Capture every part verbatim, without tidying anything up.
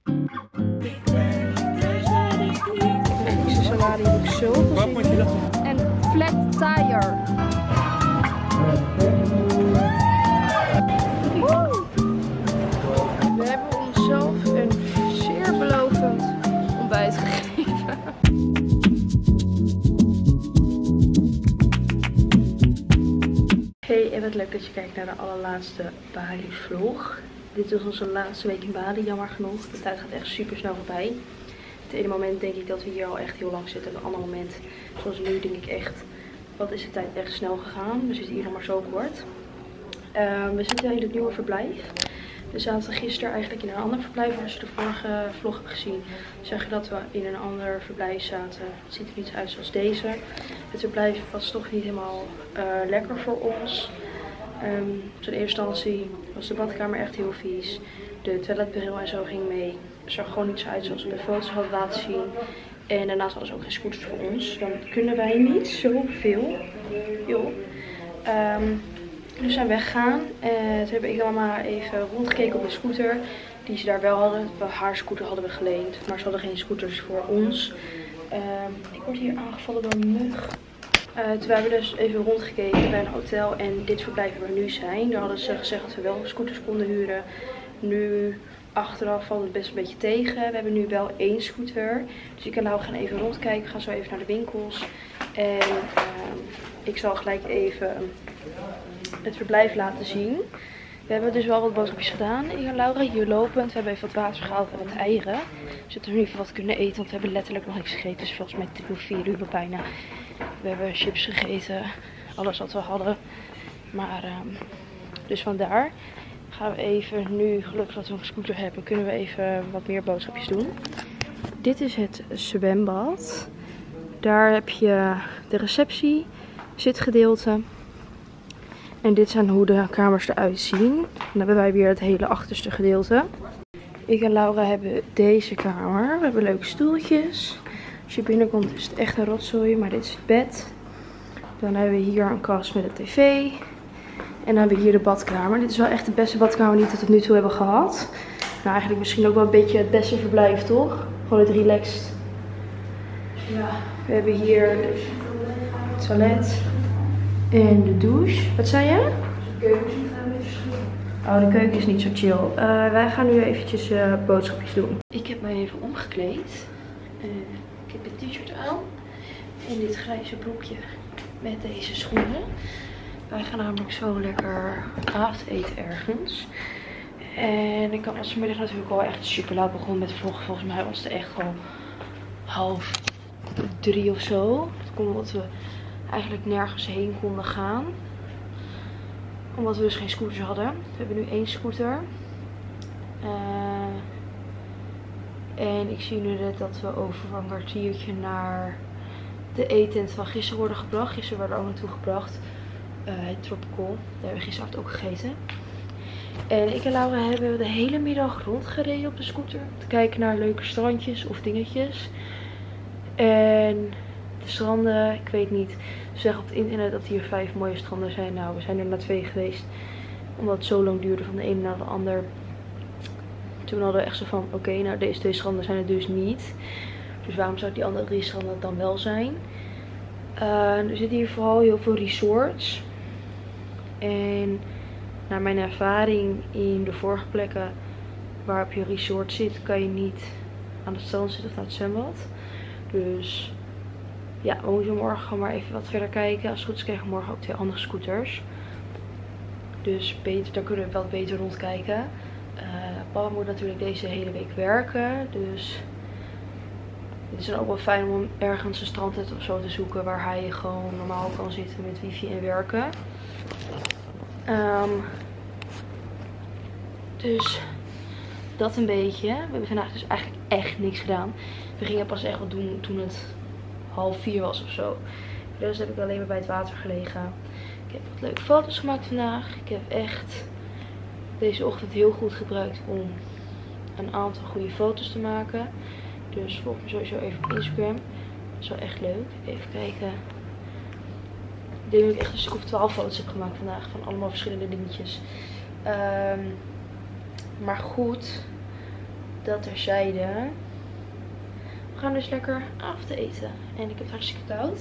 Deze salade heb ik zo gezien. En flat tire. Woe! We hebben onszelf een zeer belovend ontbijt gegeven. Hey, en wat leuk dat je kijkt naar de allerlaatste Bali vlog. Dit is onze laatste week in Bali, jammer genoeg. De tijd gaat echt super snel voorbij. Het ene moment denk ik dat we hier al echt heel lang zitten. En het andere moment, zoals nu, denk ik echt, wat is de tijd echt snel gegaan. We zitten hier nog maar zo kort. Uh, we zitten in het nieuwe verblijf. We zaten gisteren eigenlijk in een ander verblijf. Als je de vorige vlog hebt gezien, zeg je dat we in een ander verblijf zaten. Het ziet er niet uit zoals deze. Het verblijf was toch niet helemaal uh, lekker voor ons. Um, in eerste instantie was de badkamer echt heel vies. De toiletbril en zo ging mee. Het zag gewoon niet zo uit zoals we de foto's hadden laten zien. En daarnaast hadden ze ook geen scooters voor ons. Dan kunnen wij niet zoveel. Joh. Um, dus zijn we weggegaan. En toen heb ik en mama even rondgekeken op de scooter. Die ze daar wel hadden. Haar scooter hadden we geleend. Maar ze hadden geen scooters voor ons. Um, ik word hier aangevallen door een mug. Uh, toen hebben we dus even rondgekeken bij een hotel en dit verblijf waar we nu zijn. Daar hadden ze gezegd dat we wel scooters konden huren. Nu achteraf valt het best een beetje tegen. We hebben nu wel één scooter. Dus ik en Lau gaan even rondkijken. We gaan zo even naar de winkels. En uh, ik zal gelijk even het verblijf laten zien. We hebben dus wel wat boodschapjes gedaan. Ik en Laura hier lopend. We hebben even wat water gehaald en wat eieren. Zodat we nu even wat kunnen eten. Want we hebben letterlijk nog niks gegeten. Dus volgens mij drie of vier uur bijna. We hebben chips gegeten. Alles wat we hadden. Maar um, dus vandaar gaan we even nu, gelukkig dat we een scooter hebben, kunnen we even wat meer boodschapjes doen. Dit is het zwembad. Daar heb je de receptie, zitgedeelte. En dit zijn hoe de kamers eruit zien. Dan hebben wij weer het hele achterste gedeelte. Ik en Laura hebben deze kamer. We hebben leuke stoeltjes. Als je binnenkomt is het echt een rotzooi, maar dit is het bed. Dan hebben we hier een kast met een tv. En dan hebben we hier de badkamer. Dit is wel echt de beste badkamer die we tot nu toe hebben gehad. Nou, eigenlijk misschien ook wel een beetje het beste verblijf, toch? Gewoon het relaxed. Ja, we hebben hier het toilet en de douche. Wat zei je? De keuken is niet een beetje schoon. Oh, de keuken is niet zo chill. Uh, wij gaan nu eventjes uh, boodschapjes doen. Ik heb mij even omgekleed. Uh, ik heb een t-shirt aan. En dit grijze broekje met deze schoenen. Wij gaan namelijk zo lekker avondeten ergens. En ik was vanmiddag natuurlijk al echt super laat begonnen met vloggen. Volgens mij was het echt al half drie of zo. Dat komt omdat we eigenlijk nergens heen konden gaan. Omdat we dus geen scooters hadden. We hebben nu één scooter. Uh, en ik zie nu net dat we over een kwartiertje naar de eettent van gisteren worden gebracht. Gisteren werden we ook naartoe gebracht. Uh, het Tropical. Daar hebben we gisteravond ook gegeten. En ik en Laura hebben de hele middag rondgereden op de scooter. Te kijken naar leuke strandjes of dingetjes. En de stranden, ik weet niet. Ze zeggen op het internet dat hier vijf mooie stranden zijn. Nou, we zijn er naar twee geweest. Omdat het zo lang duurde van de ene naar de ander. Toen hadden we echt zo van, oké, okay, nou deze twee stranden zijn het dus niet. Dus waarom zou die andere drie stranden dan wel zijn? Uh, er zitten hier vooral heel veel resorts. En naar mijn ervaring in de vorige plekken waarop je resort zit, kan je niet aan het strand zitten of naar het zwembad. Dus ja, we moeten morgen gewoon maar even wat verder kijken. Als het goed is krijgen we morgen ook twee andere scooters. Dus beter, dan kunnen we wat beter rondkijken. Uh, Papa moet natuurlijk deze hele week werken. Dus het is dan ook wel fijn om ergens een strandtent of zo te zoeken waar hij gewoon normaal kan zitten met wifi en werken. Um, dus dat een beetje. We hebben vandaag dus eigenlijk echt niks gedaan. We gingen pas echt wat doen toen het half vier was of zo. Dus heb ik alleen maar bij het water gelegen. Ik heb wat leuke foto's gemaakt vandaag. Ik heb echt deze ochtend heel goed gebruikt om een aantal goede foto's te maken. Dus volg me sowieso even op Instagram. Dat is wel echt leuk. Even kijken. Ik denk dat ik echt een stuk of twaalf foto's heb gemaakt vandaag. Van allemaal verschillende dingetjes. Um, maar goed. dat terzijde. We gaan dus lekker avondeten. En ik heb het hartstikke koud.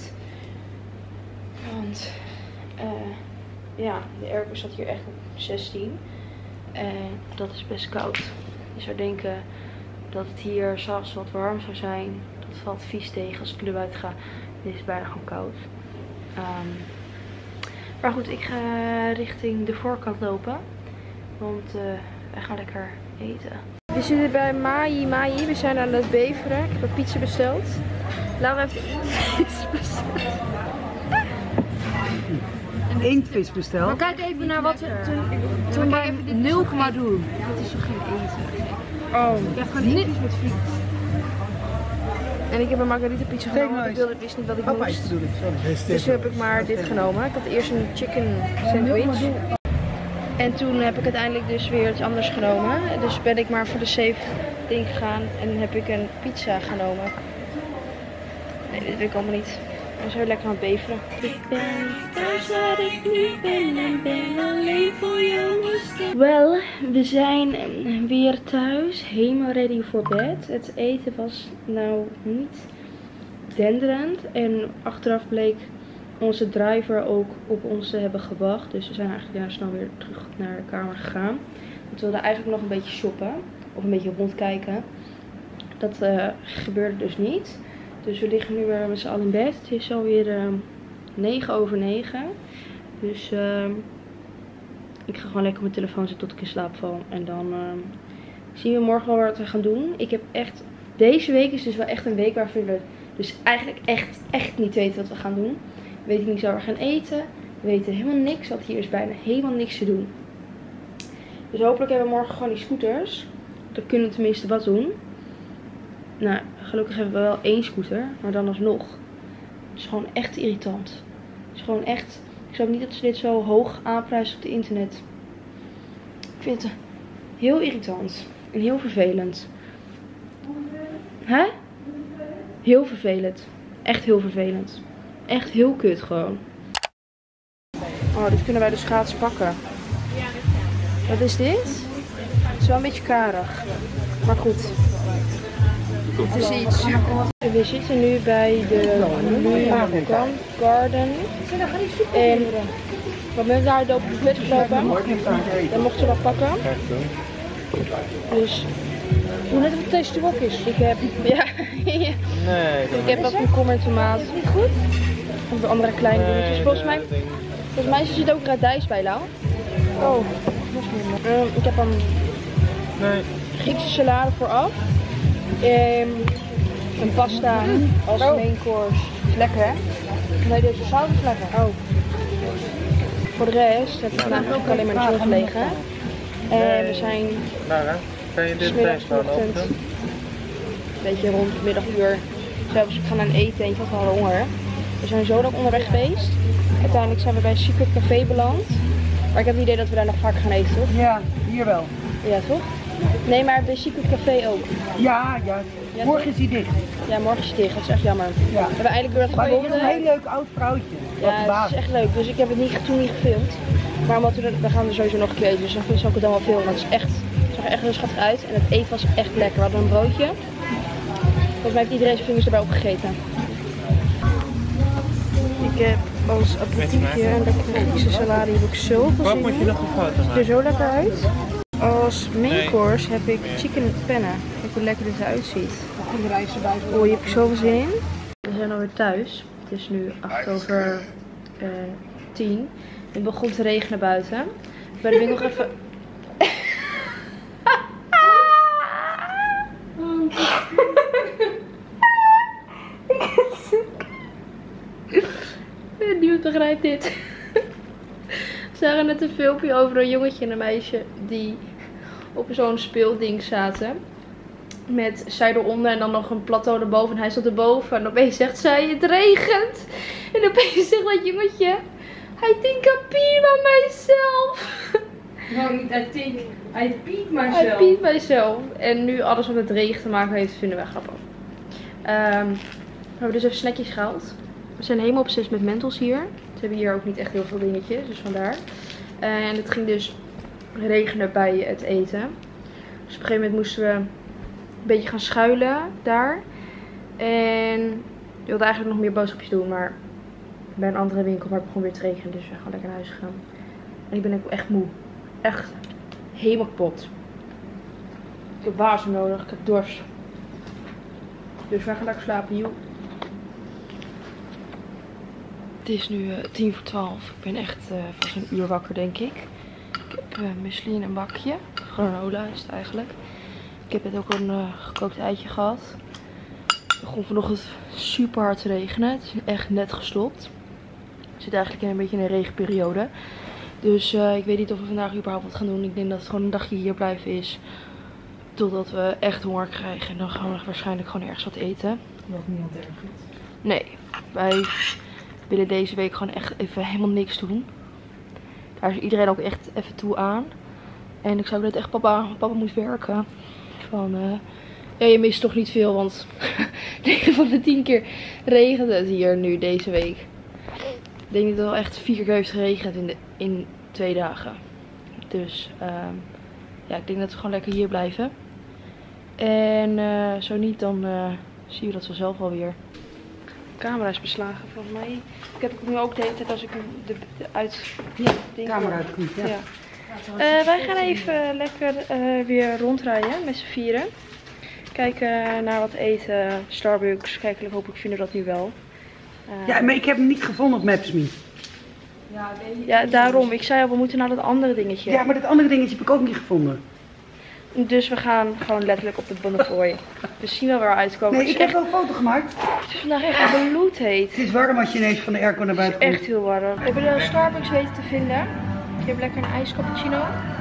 Want uh, ja, de airco staat hier echt op zestien. En dat is best koud. Je zou denken dat het hier s'avonds wat warm zou zijn. Dat valt vies tegen als ik er buiten ga. Dit is bijna gewoon koud. Um, maar goed, ik ga richting de voorkant lopen. Want uh, wij gaan lekker eten. We zitten bij Mai Mai. We zijn aan het beveren. Ik heb een pizza besteld. Laura heeft inktvis besteld. Inktvis besteld? Maar kijk even naar wat we toen, toen bij nul komma doen. Dat is toch geen eten? Oh. Ik heb gewoon inktvis met friet. En ik heb een margarita pizza genomen. Ik wilde, wist niet wat ik Papa moest. bedoel ik, sorry. Dus toen heb ik maar dit genomen. Ik had eerst een chicken sandwich. En toen heb ik uiteindelijk dus weer iets anders genomen. Dus ben ik maar voor de safe ding gegaan. En heb ik een pizza genomen. Nee, dit wil ik allemaal niet. Ik ben zo lekker aan het beveren. Ik ben thuis waar ik nu ben en ben alleen voor jou. Wel, we zijn weer thuis. Helemaal ready voor bed. Het eten was nou niet denderend. En achteraf bleek onze driver ook op ons te hebben gewacht. Dus we zijn eigenlijk ja, snel weer terug naar de kamer gegaan. Want we wilden eigenlijk nog een beetje shoppen. Of een beetje rondkijken. Dat uh, gebeurde dus niet. Dus we liggen nu weer met z'n allen in bed. Het is alweer uh, negen over negen. Dus uh, ik ga gewoon lekker op mijn telefoon zitten tot ik in slaap val. En dan uh, zien we morgen wel wat we gaan doen. Ik heb echt... Deze week is dus wel echt een week waarvoor we dus eigenlijk echt, echt niet weten wat we gaan doen. We weten niet zo we gaan eten. We weten helemaal niks. Want hier is bijna helemaal niks te doen. Dus hopelijk hebben we morgen gewoon die scooters. Dan kunnen we tenminste wat doen. Nou, gelukkig hebben we wel één scooter. Maar dan alsnog. Het is gewoon echt irritant. Het is gewoon echt... Ik snap niet dat ze dit zo hoog aanprijzen op het internet. Ik vind het heel irritant. En heel vervelend. Hè? Heel vervelend. Echt heel vervelend. Echt heel kut gewoon. Oh, dit kunnen wij dus gratis pakken. Wat is dit? Het is wel een beetje karig. Maar goed. Het is iets. We zitten nu bij de Blue Garden. En we hebben daar op de buffet gelopen. Dan mochten we wat pakken. Dus... Hoe net of het tasty wok is. Ik heb... Ja. Nee, ik heb wat komkommer en tomaat. Niet goed? Of de andere kleine dingetjes. Volgens mij... Volgens mij zit ook radijs bij, Lau. Oh. Uh, ik heb een... Nee. Griekse salade vooraf. Um, een pasta als oh. main course. Is lekker, hè? Nee, deze saus is lekker. Oh. Voor de rest heb ik vandaag ook alleen maar in de zon gelegen. En we zijn... Kan je dit vanochtend een beetje rond het middaguur zelfs gaan aan eten en je had wel honger. We zijn zo lang onderweg geweest. Uiteindelijk zijn we bij Secret Café beland. Maar ik heb het idee dat we daar nog vaker gaan eten, toch? Ja, hier wel. Ja, toch? Nee, maar bij Secret Café ook. Ja, ja. ja morgen is hij dicht. Ja, morgen is hij dicht. Dat is echt jammer. Ja. We hebben eigenlijk door dat gevonden. Maar je hebt een heel leuk oud vrouwtje. Ja, het is echt leuk. Dus ik heb het niet, toen niet gefilmd. Maar omdat we, er, we gaan er sowieso nog een keer eten. Dus dan zal ik het dan wel filmen. Want het is echt... Het zag er echt heel schattig uit en het eten was echt lekker. We hadden een broodje. Volgens mij heeft iedereen zijn vingers erbij opgegeten. Ik heb als aperitiefje een lekkere Griekse salade. Die heb ik zo veel zin in. Het ziet er zo lekker uit. Als main course heb ik chicken penne. Kijk hoe lekker dit eruit ziet. Oh, hier heb ik zoveel zin in. We zijn alweer thuis. Het is nu acht over tien. Het begon te regenen buiten. Bij de winkel nog even... Niemand begrijpt dit. We zagen net een filmpje over een jongetje en een meisje die op zo'n speelding zaten. Met zij eronder en dan nog een plateau erboven en hij stond erboven. En opeens zegt zij, het regent. En opeens zegt dat jongetje, I think I pee by myself. Nou, niet I think, I peed myself. I peed myself. En nu alles wat met regen te maken heeft, vinden wij grappig. Um, we hebben dus even snackjes gehaald. We zijn helemaal obsessief met Mentos hier. Ze hebben hier ook niet echt heel veel dingetjes, dus vandaar. En het ging dus regenen bij het eten. Dus op een gegeven moment moesten we beetje gaan schuilen daar. En ik wilde eigenlijk nog meer boodschapjes doen, maar bij een andere winkel, maar het begon weer te regenen, dus we zijn gewoon lekker naar huis gegaan. En ik ben ook echt moe. Echt helemaal kapot. Ik heb water nodig, ik heb dorst. Dus wij gaan lekker slapen, joh. Het is nu uh, tien voor twaalf. Ik ben echt uh, vast een uur wakker, denk ik. Ik heb uh, muesli in een bakje. Granola is het eigenlijk. Ik heb net ook een uh, gekookt eitje gehad. Het begon vanochtend super hard te regenen. Het is echt net gestopt. Ik zit eigenlijk in een beetje in een regenperiode. Dus uh, ik weet niet of we vandaag überhaupt wat gaan doen. Ik denk dat het gewoon een dagje hier blijven is. Totdat we echt honger krijgen. En dan gaan we waarschijnlijk gewoon ergens wat eten. Wat niemand erg vindt. Nee, wij willen deze week gewoon echt even helemaal niks doen. Daar is iedereen ook echt even toe aan. En ik zou net echt, papa, papa moet werken. Van, uh, ja, je mist toch niet veel, want negen van de tien keer regent het hier nu deze week. Ik denk dat het wel echt vier keer heeft geregend in, de, in twee dagen. Dus uh, ja, ik denk dat we gewoon lekker hier blijven. En uh, zo niet, dan uh, zien we dat vanzelf alweer. De camera is beslagen volgens mij. Ik heb het nu ook de hele tijd als ik de, de uit... Ja, ding camera hoor. uit goed, ja. Ja. Uh, wij gaan even lekker uh, weer rondrijden met z'n vieren. Kijken naar wat eten, Starbucks. Kijken, hopelijk vinden we dat nu wel. Uh, Ja, maar ik heb hem niet gevonden op Maps.me. ja, daarom. Ik zei al, we moeten naar dat andere dingetje. Ja, maar dat andere dingetje heb ik ook niet gevonden. Dus we gaan gewoon letterlijk op de Bonnefoy. We zien wel waar we uitkomen. Nee, Het ik is heb wel een foto gemaakt. Het is vandaag echt bloedheet. Het is warm als je ineens van de airco naar buiten komt. Echt heel warm. We hebben de Starbucks weten te vinden. Ik heb lekker een ijs cappuccino.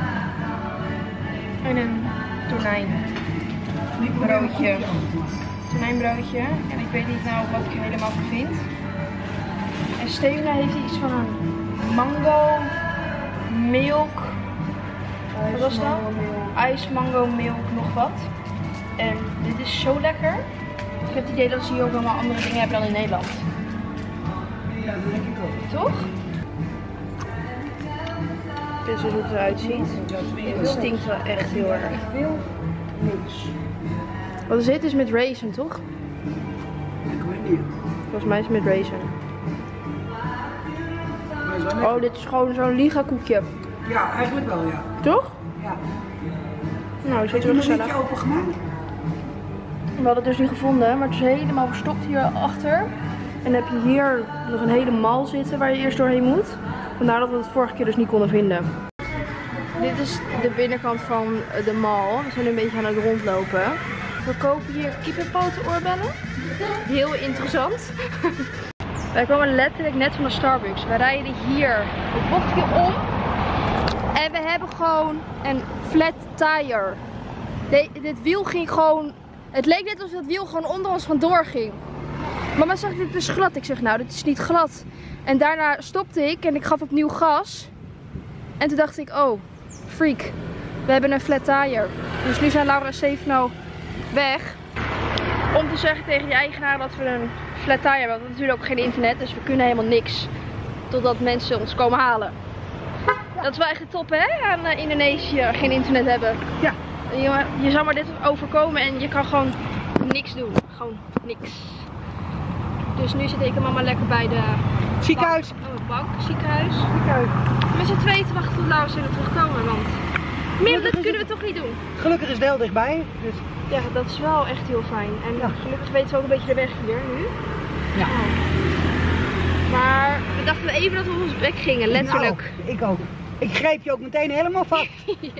En een tonijn. Broodje. Tonijnbroodje. En ik weet niet nou wat ik er helemaal van vind. En Stevena heeft iets van een mango milk. Wat was dat? Ijs, mango, milk, nog wat. En dit is zo lekker. Ik heb het idee dat ze hier ook allemaal andere dingen hebben dan in Nederland. Ja, dat denk ik ook. Toch? Dit is hoe het eruit ziet. Het stinkt wel echt heel erg. Ik wil niks. Wat is dit? Het is met raisin, toch? Ik weet niet. Volgens mij is het met raisin. Maar zo lekker. Oh, dit is gewoon zo'n Liga koekje. Ja, eigenlijk wel, ja. Toch? Ja. Nou, Heb het ziet je er wel nog gezellig. niet opengemaakt? We hadden het dus niet gevonden, maar het is helemaal verstopt hier achter. En dan heb je hier nog een hele mal zitten waar je eerst doorheen moet. Vandaar dat we het vorige keer dus niet konden vinden. Dit is de binnenkant van de mall. We zijn nu een beetje aan het rondlopen. We kopen hier kippenpoten oorbellen. Heel interessant. Wij kwamen letterlijk net van de Starbucks. We rijden hier het bochtje om. En we hebben gewoon een flat tire. De, dit wiel ging gewoon... Het leek net alsof het wiel gewoon onder ons vandoor ging. Mama zegt, dit is glad. Ik zeg, nou, dit is niet glad. En daarna stopte ik en ik gaf opnieuw gas. En toen dacht ik, oh, freak. We hebben een flat tire. Dus nu zijn Laura en Stefano weg. Om te zeggen tegen die eigenaar dat we een flat tire hebben. We hebben natuurlijk ook geen internet, dus we kunnen helemaal niks. Totdat mensen ons komen halen. Dat is wel echt de top, hè? Aan uh, Indonesië geen internet hebben. Ja. Je, je zou maar dit overkomen en je kan gewoon niks doen. Gewoon niks. Dus nu zit ik en mama lekker bij de Ziekenhuis. bank, oh, bank ziekenhuis. Ziekenhuis. Met z'n tweeën te wachten tot Laura en terugkomen, want meer dat kunnen we toch niet doen. Gelukkig is het heel dichtbij. Dus... Ja, dat is wel echt heel fijn. En Ja. gelukkig weten we ook een beetje de weg hier nu. Ja. Oh. Maar we dachten even dat we op ons bek gingen, letterlijk. Nou, ik ook. Ik greep je ook meteen helemaal vast. Ja.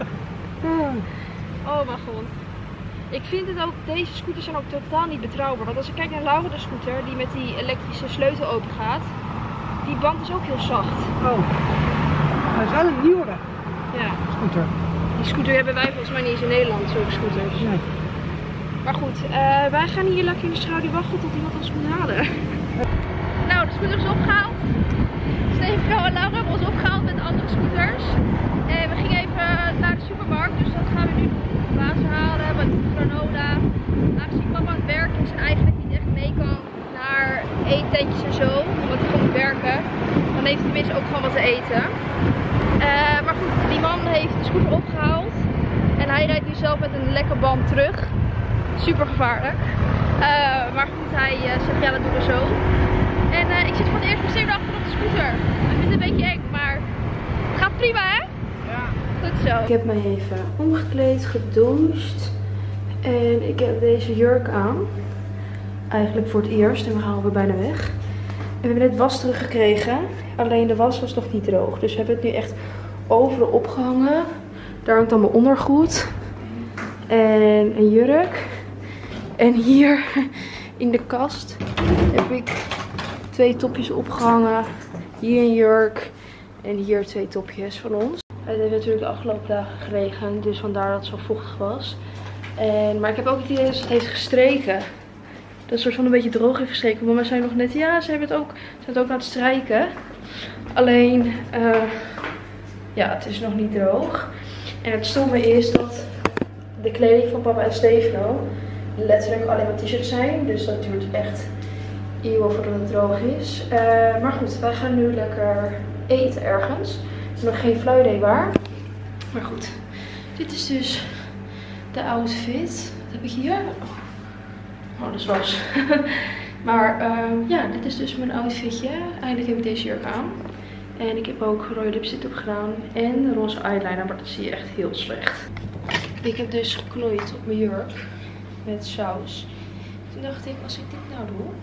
Oh mijn god. Ik vind het ook, deze scooters zijn ook totaal niet betrouwbaar. Want als ik kijk naar Laura de scooter, die met die elektrische sleutel open gaat, die band is ook heel zacht. Oh. Maar het is wel een nieuwere Ja. scooter. Die scooter hebben wij volgens mij niet eens in Nederland, zulke scooters. Nee. Maar goed, uh, wij gaan hier lekker in de schouder wachten tot iemand ons moet halen. Nou, de scooter is opgehaald. Stefano en Laura hebben ons opgehaald met de andere scooters. En we gingen even naar de supermarkt, dus dat gaan we nu doen. Water halen, wat granola. Aangezien papa aan het werken is en eigenlijk niet echt mee kan naar eetentjes en zo, omdat hij gewoon moet werken, dan heeft hij tenminste ook gewoon wat te eten. Uh, maar goed, die man heeft de scooter opgehaald. En En hij rijdt nu zelf met een lekke band terug. Super gevaarlijk. Uh, maar goed, hij uh, zegt ja, dat doen we zo. En uh, ik zit voor het eerst gesteerd achter op de scooter. Hij vindt het een beetje eng, maar het gaat prima, hè? Ja. Goed zo. Ik heb mij even omgekleed, gedoucht. En ik heb deze jurk aan. Eigenlijk voor het eerst. En we gaan alweer bijna weg. En we hebben net was teruggekregen. Alleen de was was nog niet droog. Dus we hebben het nu echt overal opgehangen. Daar hangt dan mijn ondergoed. En een jurk. En hier in de kast heb ik twee topjes opgehangen. Hier een jurk. En hier twee topjes van ons. Het heeft natuurlijk de afgelopen dagen geregend. Dus vandaar dat het zo vochtig was. En, maar ik heb ook het idee dat het heeft gestreken. Dat het soort van een beetje droog heeft gestreken. Mama zei nog net, ja, ze hebben het ook, ze hebben het ook laten strijken. Alleen, uh, ja, het is nog niet droog. En het stomme is dat de kleding van papa en Stefano letterlijk alleen maar t-shirts zijn. Dus dat duurt echt eeuwen voordat het droog is. Uh, maar goed, wij gaan nu lekker eten ergens. Het is nog geen flauw idee waar. Maar goed, dit is dus de outfit. Wat heb ik hier? Oh, dat is was. Maar uh, ja, dit is dus mijn outfitje. Eindelijk heb ik deze jurk aan. En ik heb ook rode lipstick op gedaan. En roze eyeliner, maar dat zie je echt heel slecht. Ik heb dus geknoeid op mijn jurk. Met saus. Toen dacht ik, als ik dit nou doe.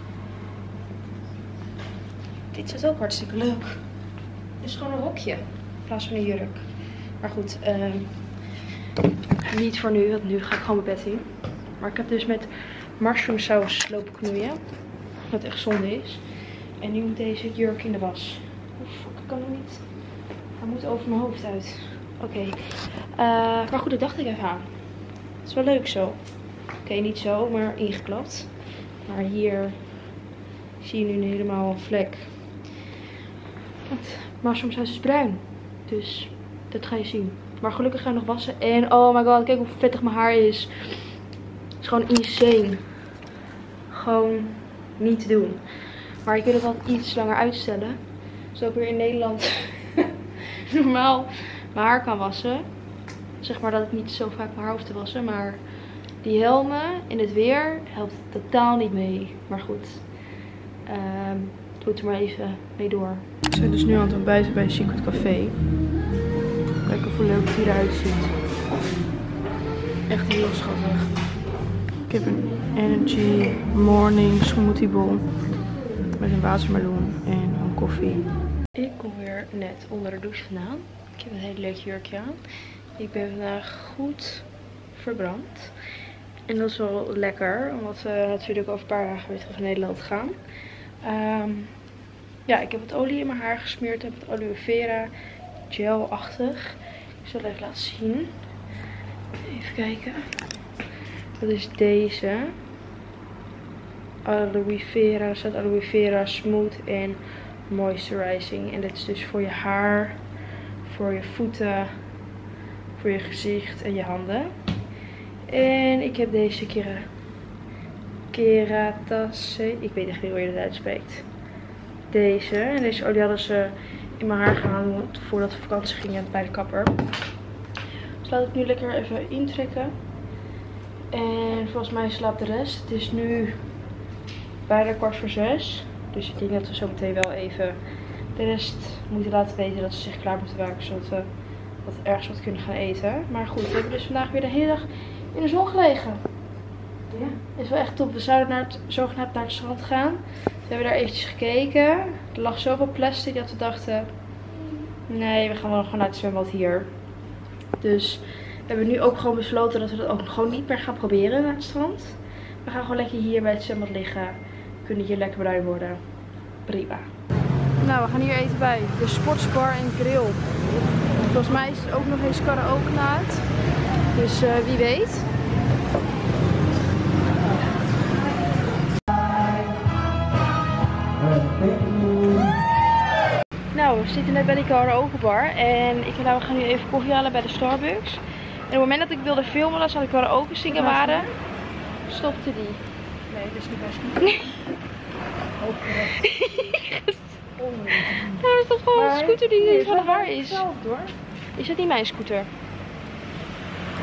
Dit is ook hartstikke leuk. Het is gewoon een rokje. In plaats van een jurk. Maar goed, uh, niet voor nu. Want nu ga ik gewoon mijn bed in. Maar ik heb dus met mushroom saus lopen knoeien. Wat echt zonde is. En nu moet deze jurk in de was. Oef, ik kan hem niet. Hij moet over mijn hoofd uit. Oké. Okay. Uh, maar goed, dat dacht ik even aan. Het is wel leuk zo. Oké, okay, niet zo, maar ingeklapt. Maar hier zie je nu helemaal een vlek. Want mushroom saus is bruin. Dus dat ga je zien. Maar gelukkig ga ik nog wassen. En oh my god, kijk hoe vettig mijn haar is. Het is gewoon insane. Gewoon niet te doen. Maar ik wil het wel iets langer uitstellen. Zodat ik weer in Nederland normaal mijn haar kan wassen. Zeg maar dat ik niet zo vaak mijn haar hoef te wassen. Maar die helmen in het weer helpt totaal niet mee. Maar goed. Um, doe het er maar even mee door. We zijn dus nu aan het ontbijten bij Secret Café. Kijk hoe leuk het hieruit ziet. Echt heel schattig. Ik heb een Energy Morning Smoothie bowl. Met een watermeloen en een koffie. Ik kom weer net onder de douche vandaan. Ik heb een hele leuk jurkje aan. Ik ben vandaag goed verbrand. En dat is wel lekker. Omdat we natuurlijk over een paar dagen weer terug naar Nederland gaan. Um, ja, ik heb wat olie in mijn haar gesmeerd. Ik heb wat aloe vera gel-achtig. Ik zal het even laten zien. Even kijken. Dat is deze. Aloe vera. Er staat aloe vera smooth en moisturizing. En dit is dus voor je haar, voor je voeten, voor je gezicht en je handen. En ik heb deze kera, Keratase. Ik weet echt niet hoe je dat uitspreekt. Deze. En deze olie hadden ze in mijn haar gehaald voordat we vakantie gingen bij de kapper. Dus laat ik nu lekker even intrekken. En volgens mij slaapt de rest. Het is nu bijna kwart voor zes. Dus ik denk dat we zo meteen wel even de rest moeten laten weten dat ze zich klaar moeten maken. Zodat we wat ergens wat kunnen gaan eten. Maar goed, we hebben dus vandaag weer de hele dag in de zon gelegen. Ja, is wel echt top. We zouden naar het, zogenaamd naar het strand gaan. We hebben daar eventjes gekeken. Er lag zoveel plastic dat we dachten, nee, we gaan wel gewoon naar het zwembad hier. Dus we hebben nu ook gewoon besloten dat we dat ook gewoon niet meer gaan proberen naar het strand. We gaan gewoon lekker hier bij het zwembad liggen. We kunnen hier lekker bruin worden. Prima. Nou, we gaan hier eten bij de Sportsbar en Grill. Volgens mij is er ook nog eens karaoke naad. Dus uh, wie weet. Nou, we zitten net bij die karaokebar en ik nou, we gaan nu even koffie halen bij de Starbucks. En op het moment dat ik wilde filmen, dat ze aan de karaoke zingen waren, stopte die. Nee, dat is niet best. Nee. Nou, dat is toch gewoon een scooter die niet van de war is. Zelf, hoor. Is dat niet mijn scooter?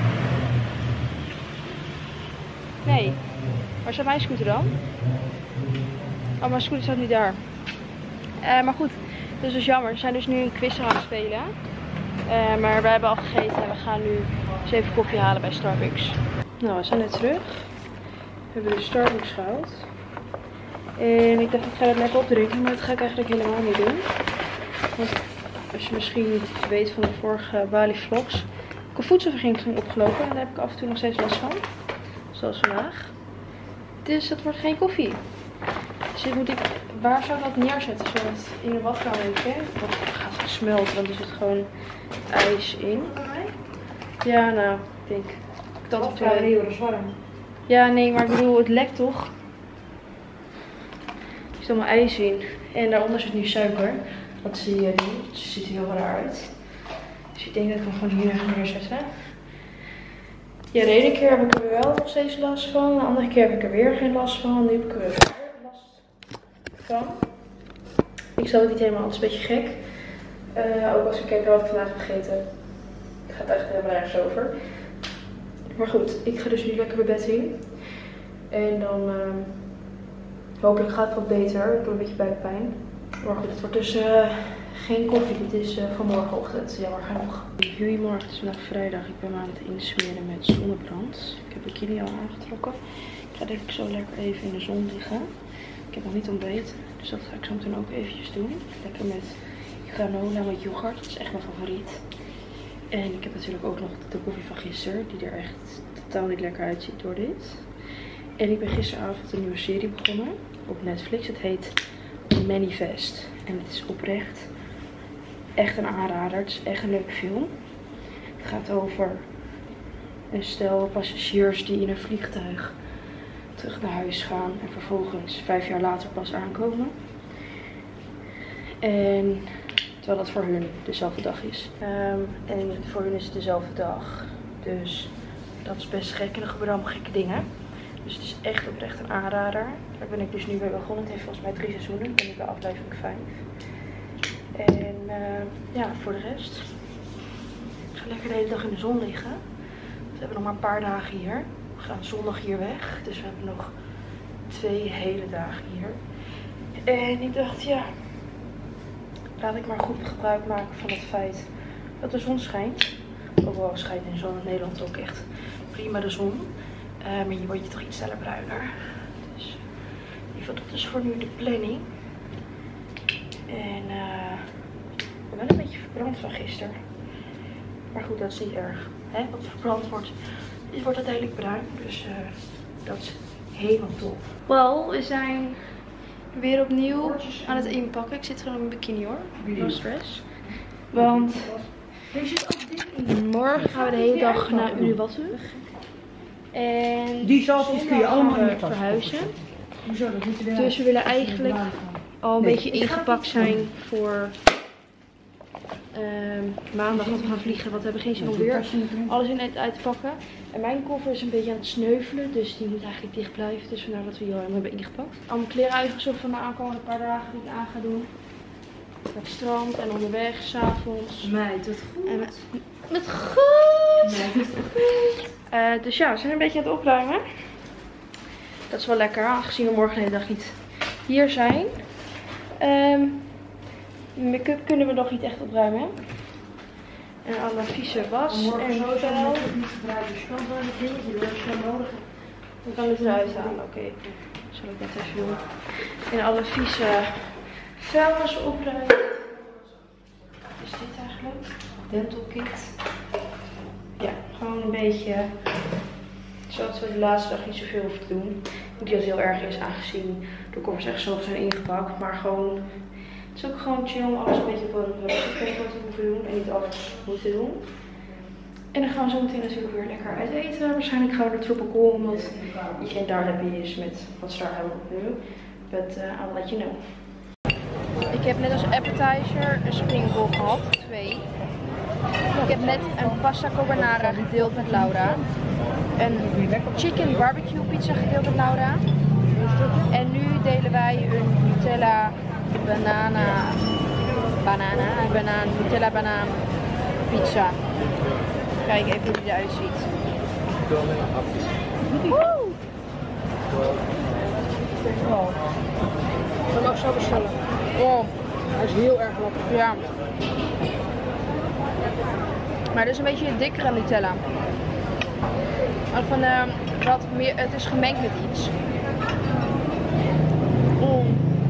Nee. Waar staat mijn scooter dan? Oh, mijn scooter staat nu daar. Uh, maar goed, dat is dus jammer. We zijn dus nu een quiz aan het spelen. Uh, maar we hebben al gegeten en we gaan nu eens even koffie halen bij Starbucks. Nou, we zijn net terug. We hebben de Starbucks gehaald. En ik dacht, ik ga dat lekker opdrinken, maar dat ga ik eigenlijk helemaal niet doen. Want als je misschien weet van de vorige Bali vlogs, heb ik een voedselvergiftiging opgelopen en daar heb ik af en toe nog steeds last van. Zoals vandaag. Dus dat wordt geen koffie. Dus dit moet ik, waar zou ik dat neerzetten? Zodat in de badkamer, weet je? Want het gaat smelten, want er zit gewoon ijs in. Ja, nou, ik denk dat het wel heel erg warm. Ja, nee, maar ik bedoel, het lekt toch? Er zit allemaal ijs in. En daaronder zit nu suiker. Dat zie je niet. Het ziet er heel raar uit. Dus ik denk dat ik hem gewoon hier neerzetten. Ja, de ene keer heb ik er wel nog steeds last van. De andere keer heb ik er weer geen last van. Nu heb ik er weer last van. Ik snap het niet helemaal. Het is een beetje gek. Uh, ook als ik kijk naar wat ik vandaag heb gegeten. Het gaat echt helemaal nergens over. Maar goed, ik ga dus nu lekker mijn bed in. En dan uh, hopelijk gaat het wat beter. Ik heb een beetje buikpijn. Maar goed, het wordt dus uh, geen koffie. Dit is uh, van morgenochtend. Jammer genoeg. Goedemorgen, het is vandaag vrijdag. Ik ben me aan het insmeren met zonnebrand. Ik heb de bikini al aangetrokken. Ik ga denk ik zo lekker even in de zon liggen. Ik heb nog niet ontbeten. Dus dat ga ik zo meteen ook eventjes doen. Lekker met granola met yoghurt. Dat is echt mijn favoriet. En ik heb natuurlijk ook nog de koffie van gisteren. Die er echt totaal niet lekker uitziet door dit. En ik ben gisteravond een nieuwe serie begonnen. Op Netflix. Het heet Manifest. En het is oprecht echt een aanrader. Het is echt een leuke film. Het gaat over een stel passagiers die in een vliegtuig terug naar huis gaan. En vervolgens vijf jaar later pas aankomen. En terwijl dat voor hun dezelfde dag is. Um, en voor hun is het dezelfde dag. Dus dat is best gek. En er gebeuren allemaal gekke dingen. Dus het is echt oprecht een aanrader. Daar ben ik dus nu mee begonnen. Het heeft volgens mij drie seizoenen. Ik ben nu bij aflevering vijf. En uh, ja, voor de rest. Ik ga lekker de hele dag in de zon liggen. We hebben nog maar een paar dagen hier. We gaan zondag hier weg. Dus we hebben nog twee hele dagen hier. En ik dacht, ja, laat ik maar goed gebruik maken van het feit dat de zon schijnt. Overal schijnt in zon in Nederland ook echt prima de zon. Uh, maar je wordt je toch iets sneller bruiner. Dus in ieder geval, dat is voor nu de planning. En uh, ik ben wel een beetje verbrand van gisteren. Maar goed, dat is niet erg. Hè? Wat verbrand wordt, het wordt uiteindelijk bruin. Dus uh, dat is helemaal top. Wel, we zijn weer opnieuw aan het inpakken. Ik zit gewoon in mijn bikini hoor. No stress. Want morgen gaan we de hele dag naar Uluwatu. En die zalfjes kun je allemaal in de tas verhuizen. Dus we willen eigenlijk al een beetje ingepakt zijn voor um, maandag dat we gaan vliegen. Want we hebben geen zin om weer alles in uit te pakken. En mijn koffer is een beetje aan het sneuvelen. Dus die moet eigenlijk dicht blijven. Dus vandaar dat we die al helemaal hebben ingepakt. Al mijn kleren uitgezocht van de aankomende paar dagen die ik aan ga doen. Naar het strand en onderweg, s'avonds. Meid, dat goed. En met, met goed. Meid, dat goed. Uh, dus ja, we zijn een beetje aan het opruimen. Dat is wel lekker, aangezien we morgen de hele dag niet hier zijn. Um, Make-up kunnen we nog niet echt opruimen. En alle vieze was en vuil. niet gebruiken. Dus kan wel een dingetje doen als je dat nodig hebt. Dan kan het eruit halen, oké. Okay. Zal ik dat even doen. En alle vieze vuilnis opruimen. Wat is dit eigenlijk? Dental kit. Ja, gewoon een beetje. Zodat we de laatste dag niet zoveel hoeven te doen. Niet dat het heel erg is, aangezien de koffers echt zo zijn ingepakt. Maar gewoon, het is ook gewoon chill om alles een beetje op een rustig tempo te hoeven doen. En niet alles moeten doen. En dan gaan we zo meteen natuurlijk weer lekker uit eten. Waarschijnlijk gaan we naar Tropical, omdat iedereen daar happy is met wat ze daar hebben nu. But uh, I'll let you know. Ik heb net als appetizer een springbol gehad, twee. Ik heb net een pasta carbonara gedeeld met Laura. Een chicken barbecue pizza gedeeld met Laura. En nu delen wij een Nutella banana, banana, een banaan, Nutella banaan pizza. Kijk even hoe die eruit ziet. Woe! zo bestellen. Oh, hij is heel erg lekker. Ja. Maar dit is een beetje een dikkere Nutella. Van, uh, wat meer, het is gemengd met iets. Oh.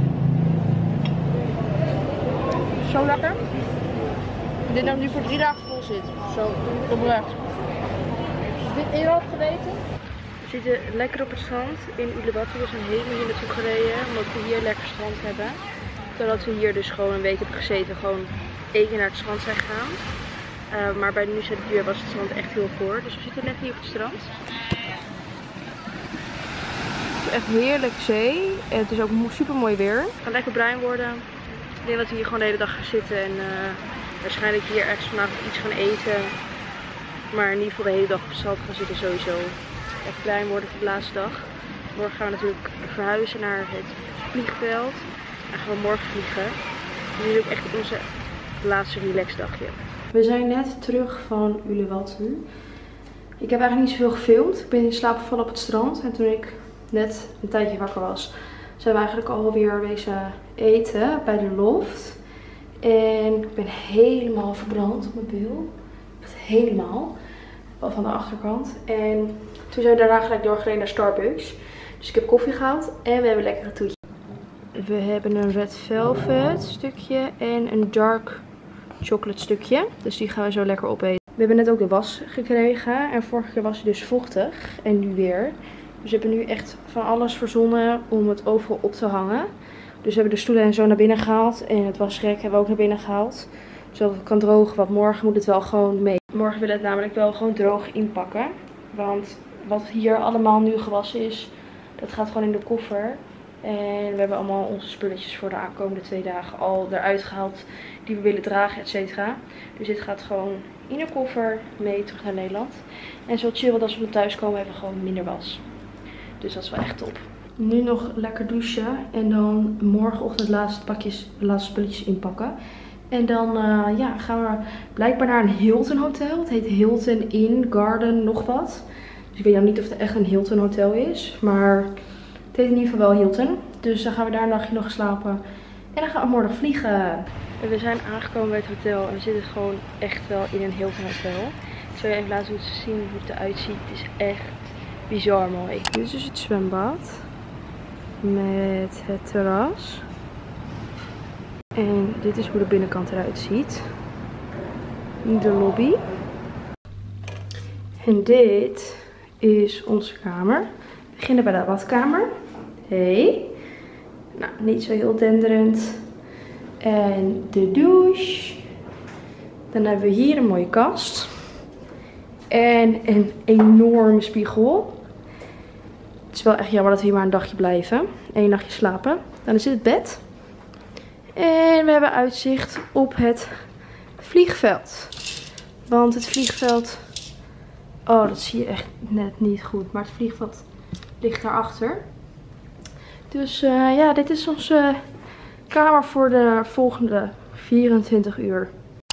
Zo lekker. Dit nog nu voor drie dagen vol zit. Zo, oprecht. Is dit eerder had geweten? We zitten lekker op het strand in Uluwatu. We zijn helemaal hier naartoe gereden omdat we hier lekker strand hebben. Totdat we hier dus gewoon een week hebben gezeten, gewoon één keer naar het strand zijn gegaan. Uh, maar bij de Nusa Dua was het strand echt heel voor. Dus we zitten lekker hier op het strand. Het is echt heerlijk zee. En het is ook super mooi weer. Het gaat lekker bruin worden. Ik denk dat we hier gewoon de hele dag gaan zitten en uh, waarschijnlijk hier ergens vanavond iets gaan eten. Maar in ieder geval de hele dag op het strand gaan zitten sowieso. Echt bruin worden voor de laatste dag. Morgen gaan we natuurlijk verhuizen naar het vliegveld. En gaan we morgen vliegen. Dit is ook echt onze laatste relaxdagje. We zijn net terug van Uluwatu. Ik heb eigenlijk niet zoveel gefilmd. Ik ben in slaap gevallen op het strand. En toen ik net een tijdje wakker was, zijn we eigenlijk alweer wezen eten bij de loft. En ik ben helemaal verbrand op mijn bil. Echt helemaal. Van de achterkant. En toen zijn we daarna gelijk doorgereden naar Starbucks. Dus ik heb koffie gehaald en we hebben lekkere toetje. We hebben een red velvet stukje en een dark chocolate stukje. Dus die gaan we zo lekker opeten. We hebben net ook de was gekregen. En vorige keer was hij dus vochtig. En nu weer. Dus we hebben nu echt van alles verzonnen om het overal op te hangen. Dus we hebben de stoelen en zo naar binnen gehaald. En het wasrek hebben we ook naar binnen gehaald. Zodat het kan drogen. Want morgen moet het wel gewoon mee. Morgen willen we het namelijk wel gewoon droog inpakken. Want wat hier allemaal nu gewassen is, dat gaat gewoon in de koffer. En we hebben allemaal onze spulletjes voor de aankomende twee dagen al eruit gehaald. Die we willen dragen, et cetera. Dus dit gaat gewoon in de koffer mee terug naar Nederland. En zo chill, want als we thuis komen hebben we gewoon minder was. Dus dat is wel echt top. Nu nog lekker douchen. En dan morgenochtend de laatste pakjes, de laatste spulletjes inpakken. En dan uh, ja, gaan we blijkbaar naar een Hilton hotel. Het heet Hilton Inn Garden nog wat. Dus ik weet nou niet of het echt een Hilton hotel is. Maar het heet in ieder geval wel Hilton. Dus dan gaan we daar een nachtje nog slapen. En dan gaan we morgen vliegen. En we zijn aangekomen bij het hotel. En we zitten gewoon echt wel in een Hilton hotel. Ik zal je even laten zien hoe het eruit ziet. Het is echt bizar mooi. Dit is dus het zwembad. Met het terras. En dit is hoe de binnenkant eruit ziet. De lobby. En dit is onze kamer. We beginnen bij de badkamer. Hey. Nou, niet zo heel denderend. En de douche. Dan hebben we hier een mooie kast. En een enorme spiegel. Het is wel echt jammer dat we hier maar een dagje blijven. Eén nachtje slapen. Dan is dit het bed. En we hebben uitzicht op het vliegveld. Want het vliegveld... Oh, dat zie je echt net niet goed. Maar het vliegveld ligt daarachter. Dus uh, ja, dit is onze kamer voor de volgende vierentwintig uur.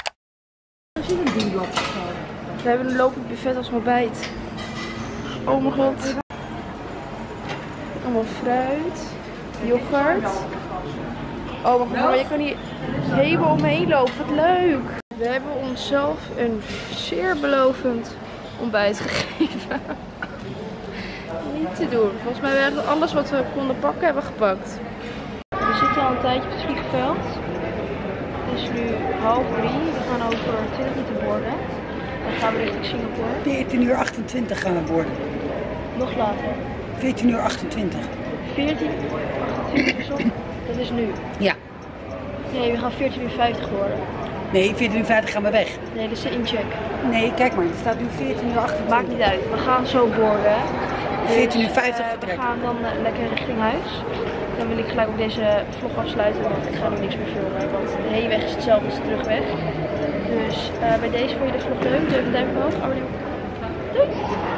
We hebben een lopend buffet als ontbijt. Oh mijn god. Allemaal fruit. Yoghurt. Oh mijn god, maar je kan hier helemaal omheen lopen. Wat leuk. We hebben onszelf een zeer belovend ontbijt gegeven. Niet te doen. Volgens mij hebben we alles wat we konden pakken, hebben we gepakt. We zitten al een tijdje op het vliegveld. Het is nu half drie. We gaan over twintig minuten boorden. Dan gaan we richting Singapore. veertien uur achtentwintig gaan we boorden. Nog later. veertien uur achtentwintig. veertien achtentwintig, sorry. Dat is nu. Ja. Nee, we gaan veertien uur vijftig worden. Nee, veertien uur vijftig gaan we weg. Nee, dat is de incheck. Nee, kijk maar, er staat nu veertien uur achtentwintig. Maakt niet uit. We gaan zo boorden. veertien uur vijftig Dus, uh, vertrekken. we gaan dan uh, lekker richting huis. Dan wil ik gelijk ook deze vlog afsluiten, want ik ga nu niks meer filmen. Want de heenweg is hetzelfde als de terugweg. Dus uh, bij deze vond je de vlog leuk. Doe even een duimpje omhoog. Abonneer op het kanaal. Doei!